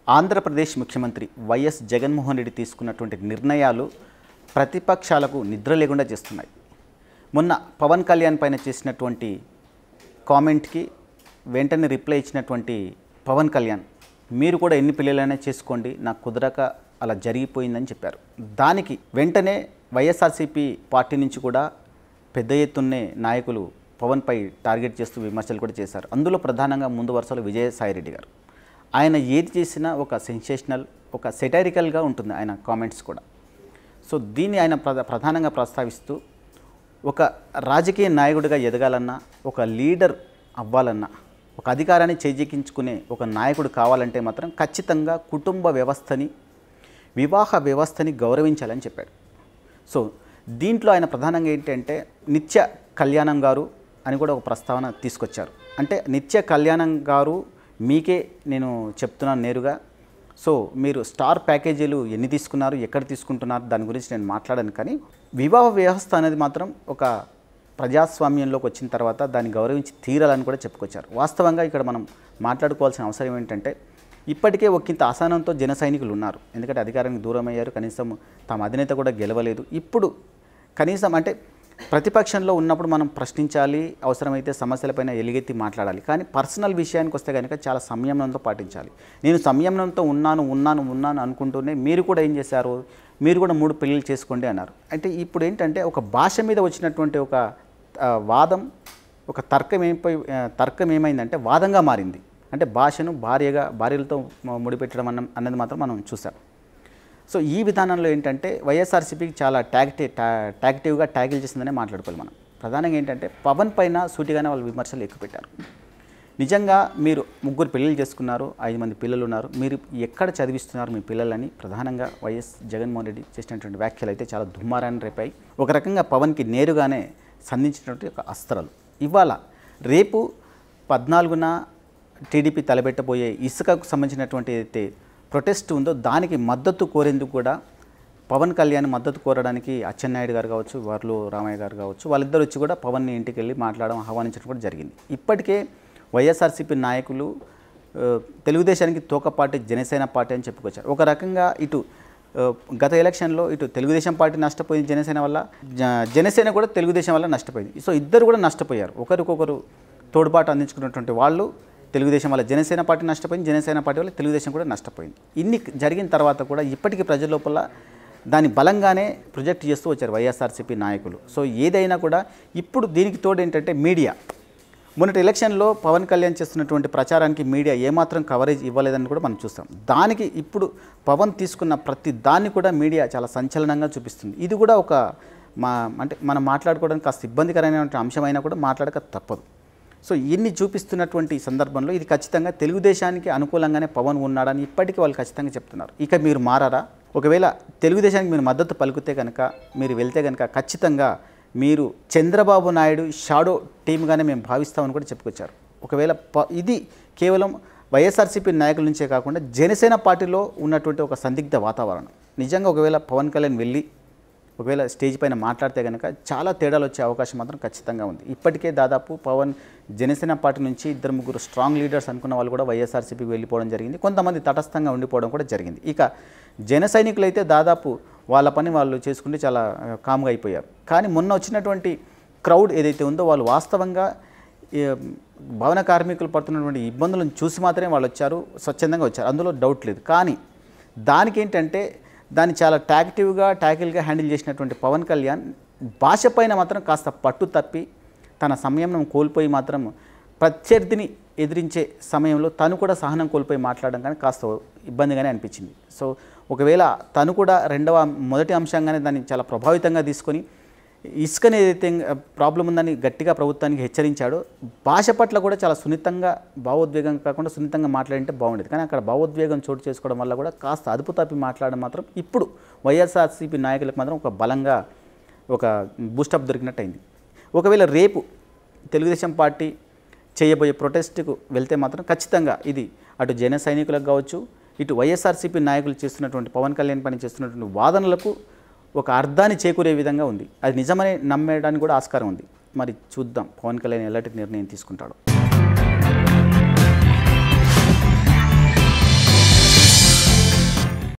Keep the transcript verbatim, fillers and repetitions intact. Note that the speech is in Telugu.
ఆంధ్రప్రదేశ్ ముఖ్యమంత్రి వైఎస్ జగన్మోహన్ రెడ్డి తీసుకున్నటువంటి నిర్ణయాలు ప్రతిపక్షాలకు నిద్ర లేకుండా చేస్తున్నాయి. మొన్న పవన్ కళ్యాణ్ పైన చేసినటువంటి కామెంట్కి వెంటనే రిప్లై ఇచ్చినటువంటి పవన్ కళ్యాణ్, మీరు కూడా ఎన్ని పిల్లలైనా చేసుకోండి, నాకు కుదరక అలా జరిగిపోయిందని చెప్పారు. దానికి వెంటనే వైఎస్ఆర్సీపీ పార్టీ నుంచి కూడా పెద్ద ఎత్తున్నే నాయకులు పవన్పై టార్గెట్ చేస్తూ విమర్శలు కూడా చేశారు. అందులో ప్రధానంగా ముందు వరుసలో విజయసాయిరెడ్డి గారు. ఆయన ఏది చేసినా ఒక సెన్సేషనల్, ఒక సెటైరికల్గా ఉంటుంది ఆయన కామెంట్స్ కూడా. సో దీన్ని ఆయన ప్రధానంగా ప్రస్తావిస్తూ, ఒక రాజకీయ నాయకుడిగా ఎదగాలన్నా, ఒక లీడర్ అవ్వాలన్నా, ఒక అధికారాన్ని చేజిక్కించుకునే ఒక నాయకుడు కావాలంటే మాత్రం ఖచ్చితంగా కుటుంబ వ్యవస్థని, వివాహ వ్యవస్థని గౌరవించాలని చెప్పాడు. సో దీంట్లో ఆయన ప్రధానంగా ఏంటంటే నిత్య కళ్యాణం గారు అని కూడా ఒక ప్రస్తావన తీసుకొచ్చారు. అంటే నిత్య కళ్యాణం గారు మీకే నేను చెప్తున్నాను నేరుగా, సో మీరు స్టార్ ప్యాకేజీలు ఎన్ని తీసుకున్నారు, ఎక్కడ తీసుకుంటున్నారు, దాని గురించి నేను మాట్లాడాను. కానీ వివాహ వ్యవస్థ అనేది మాత్రం ఒక ప్రజాస్వామ్యంలోకి వచ్చిన తర్వాత దాన్ని గౌరవించి తీరాలని కూడా చెప్పుకొచ్చారు. వాస్తవంగా ఇక్కడ మనం మాట్లాడుకోవాల్సిన అవసరం ఏంటంటే, ఇప్పటికే ఒకంత అసహనంతో జన సైనికులు ఉన్నారు. ఎందుకంటే అధికారానికి దూరం అయ్యారు, కనీసం తమ అధినేత కూడా గెలవలేదు. ఇప్పుడు కనీసం అంటే ప్రతిపక్షంలో ఉన్నప్పుడు మనం ప్రశ్నించాలి, అవసరమైతే సమస్యలపైన ఎలుగెత్తి మాట్లాడాలి. కానీ పర్సనల్ విషయానికి వస్తే కనుక చాలా సంయమనంతో పాటించాలి. నేను సంయమనంతో ఉన్నాను ఉన్నాను ఉన్నాను అనుకుంటూనే మీరు కూడా ఏం చేశారు, మీరు కూడా మూడు పెళ్ళిళ్ళు చేసుకోండి అన్నారు. అంటే ఇప్పుడు ఏంటంటే ఒక భాష మీద వచ్చినటువంటి ఒక వాదం, ఒక తర్కం ఏమైపోయి తర్కం ఏమైందంటే వాదంగా మారింది. అంటే భాషను భార్యగా భార్యలతో ముడిపెట్టడం అన్న అన్నది మాత్రం మనం చూసాం. సో ఈ విధానంలో ఏంటంటే వైఎస్ఆర్సీపీకి చాలా ట్యాక్టి ట్యాక్టివ్గా ట్యాకిల్ చేసిందనే మాట్లాడుకోవాలి మనం. ప్రధానంగా ఏంటంటే పవన్ పైన సూటిగానే వాళ్ళు విమర్శలు ఎక్కువ పెట్టారు. నిజంగా మీరు ముగ్గురు పెళ్ళిళ్ళు చేసుకున్నారు, ఐదు మంది పిల్లలు ఉన్నారు, మీరు ఎక్కడ చదివిస్తున్నారు మీ పిల్లలని ప్రధానంగా వైఎస్ జగన్మోహన్ రెడ్డి చేసినటువంటి వ్యాఖ్యలు అయితే చాలా దుమ్మారాన్ని రేపాయి. ఒక రకంగా పవన్కి నేరుగానే సంధించినటువంటి ఒక అస్త్రాలు. ఇవాళ రేపు పద్నాలుగున టీడీపీ తలబెట్టబోయే ఇసుకకు సంబంధించినటువంటి ఏదైతే ప్రొటెస్ట్ ఉందో దానికి మద్దతు కోరేందుకు కూడా పవన్ కళ్యాణ్ మద్దతు కోరడానికి అచ్చెన్నాయుడు గారు కావచ్చు, వర్లు రామయ్య గారు కావచ్చు, వాళ్ళిద్దరు వచ్చి కూడా పవన్ని ఇంటికి వెళ్ళి మాట్లాడడం, ఆహ్వానించడం కూడా జరిగింది. ఇప్పటికే వైఎస్ఆర్సీపీ నాయకులు తెలుగుదేశానికి తోకపాటి జనసేన పార్టీ అని చెప్పుకొచ్చారు. ఒక రకంగా ఇటు గత ఎలక్షన్లో ఇటు తెలుగుదేశం పార్టీ నష్టపోయింది జనసేన వల్ల, జనసేన కూడా తెలుగుదేశం వల్ల నష్టపోయింది. సో ఇద్దరు కూడా నష్టపోయారు. ఒకరికొకరు తోడ్పాటు అందించుకున్నటువంటి వాళ్ళు తెలుగుదేశం వల్ల జనసేన పార్టీ నష్టపోయింది, జనసేన పార్టీ వల్ల తెలుగుదేశం కూడా నష్టపోయింది. ఇన్ని జరిగిన తర్వాత కూడా ఇప్పటికీ ప్రజల లోపల దాన్ని బలంగానే ప్రొజెక్ట్ చేస్తూ వచ్చారు వైఎస్ఆర్సీపీ నాయకులు. సో ఏదైనా కూడా ఇప్పుడు దీనికి తోడు ఏంటంటే మీడియా. మొన్నటి ఎలక్షన్లో పవన్ కళ్యాణ్ చేస్తున్నటువంటి ప్రచారానికి మీడియా ఏమాత్రం కవరేజ్ ఇవ్వలేదని కూడా మనం చూస్తాం. దానికి ఇప్పుడు పవన్ తీసుకున్న ప్రతి దాన్ని కూడా మీడియా చాలా సంచలనంగా చూపిస్తుంది. ఇది కూడా ఒక మా అంటే మనం మాట్లాడుకోవడానికి కాస్త ఇబ్బందికరమైన అంశమైనా కూడా మాట్లాడక తప్పదు. సో ఇన్ని చూపిస్తున్నటువంటి సందర్భంలో ఇది ఖచ్చితంగా తెలుగుదేశానికి అనుకూలంగానే పవన్ ఉన్నాడని ఇప్పటికీ వాళ్ళు ఖచ్చితంగా చెప్తున్నారు. ఇక మీరు మారారా? ఒకవేళ తెలుగుదేశానికి మీరు మద్దతు పలుకుతే కనుక, మీరు వెళ్తే కనుక ఖచ్చితంగా మీరు చంద్రబాబు నాయుడు షాడో టీమ్గానే మేము భావిస్తామని కూడా చెప్పుకొచ్చారు. ఒకవేళ ఇది కేవలం వైఎస్ఆర్సీపీ నాయకుల నుంచే కాకుండా జనసేన పార్టీలో ఉన్నటువంటి ఒక సందిగ్ధ వాతావరణం. నిజంగా ఒకవేళ పవన్ కళ్యాణ్ వెళ్ళి ఒకవేళ స్టేజ్ పైన మాట్లాడితే కనుక చాలా తేడాలు వచ్చే అవకాశం మాత్రం ఖచ్చితంగా ఉంది. ఇప్పటికే దాదాపు పవన్ జనసేన పార్టీ నుంచి ఇద్దరు ముగ్గురు స్ట్రాంగ్ లీడర్స్ అనుకున్న వాళ్ళు కూడా వైఎస్ఆర్సీపీకి వెళ్ళిపోవడం జరిగింది. కొంతమంది తటస్థంగా ఉండిపోవడం కూడా జరిగింది. ఇక జన సైనికులు అయితే దాదాపు వాళ్ళ పని వాళ్ళు చేసుకుంటే చాలా కామ్గా అయిపోయారు. కానీ మొన్న వచ్చినటువంటి క్రౌడ్ ఏదైతే ఉందో వాళ్ళు వాస్తవంగా భవన కార్మికులు పడుతున్నటువంటి ఇబ్బందులను చూసి మాత్రమే వాళ్ళు వచ్చారు, స్వచ్ఛందంగా వచ్చారు, అందులో డౌట్ లేదు. కానీ దానికి ఏంటంటే దాన్ని చాలా ట్యాక్టివ్గా ట్యాకిల్గా హ్యాండిల్ చేసినటువంటి పవన్ కళ్యాణ్ భాష పైన మాత్రం కాస్త పట్టు తప్పి తన సంయమనం కోల్పోయి మాత్రం ప్రత్యర్థిని ఎదిరించే సమయంలో తను కూడా సహనం కోల్పోయి మాట్లాడడం కానీ కాస్త ఇబ్బందిగానే అనిపించింది. సో ఒకవేళ తను కూడా రెండవ మొదటి అంశంగానే దాన్ని చాలా ప్రభావితంగా తీసుకొని ఇసుకని ఏదైతే ప్రాబ్లం ఉందని గట్టిగా ప్రభుత్వానికి హెచ్చరించాడో, భాష పట్ల కూడా చాలా సున్నితంగా, భావోద్వేగం కాకుండా సున్నితంగా మాట్లాడింటే బాగుండేది. కానీ అక్కడ భావోద్వేగం చోటు చేసుకోవడం వల్ల కూడా కాస్త అదుపు తప్పి మాట్లాడడం మాత్రం ఇప్పుడు వైఎస్ఆర్సీపీ నాయకులకు మాత్రం ఒక బలంగా ఒక బూస్టప్ దొరికినట్టు అయింది. ఒకవేళ రేపు తెలుగుదేశం పార్టీ చేయబోయే ప్రొటెస్ట్కు వెళ్తే మాత్రం ఖచ్చితంగా ఇది అటు జన సైనికులకు కావచ్చు, ఇటు వైఎస్ఆర్సీపీ నాయకులు చేస్తున్నటువంటి పవన్ కళ్యాణ్ పని చేస్తున్నటువంటి వాదనలకు ఒక అర్థాన్ని చేకూరే విధంగా ఉంది. అది నిజమని నమ్మేయడానికి కూడా ఆస్కారం ఉంది. మరి చూద్దాం పవన్ కళ్యాణ్ ఎలాంటి నిర్ణయం తీసుకుంటాడో.